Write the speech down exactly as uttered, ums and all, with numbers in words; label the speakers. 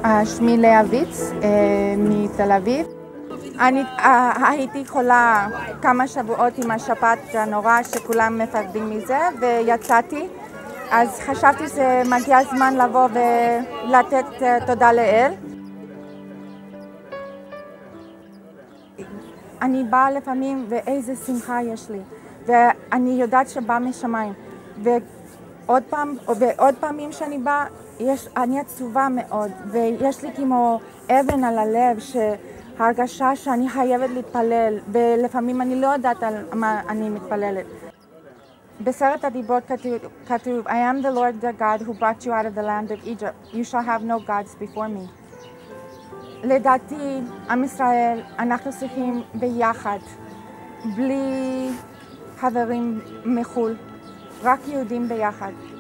Speaker 1: שמי לאה ויץ מתל אביב. אני הייתי חולה כמה שבועות עם השפעת הנורא שכולם מפחדים מזה ויצאתי. אז חשבתי שמגיע הזמן לבוא ולתת תודה לאל. אני באה לפעמים ואיזה שמחה יש לי, ואני יודעת שבא משמיים. ועוד פעם, ועוד פעמים שאני באה, יש, אני עצובה מאוד, ויש לי כמו אבן על הלב, שהרגשה שאני חייבת להתפלל, ולפעמים אני לא יודעת על מה אני מתפללת. בסרט הדיברות כתוב, I am the Lord the God who brought you out of the land of Egypt. You shall have no gods before me. לדעתי, עם ישראל, אנחנו צריכים ביחד, בלי חברים מחול, רק יהודים ביחד.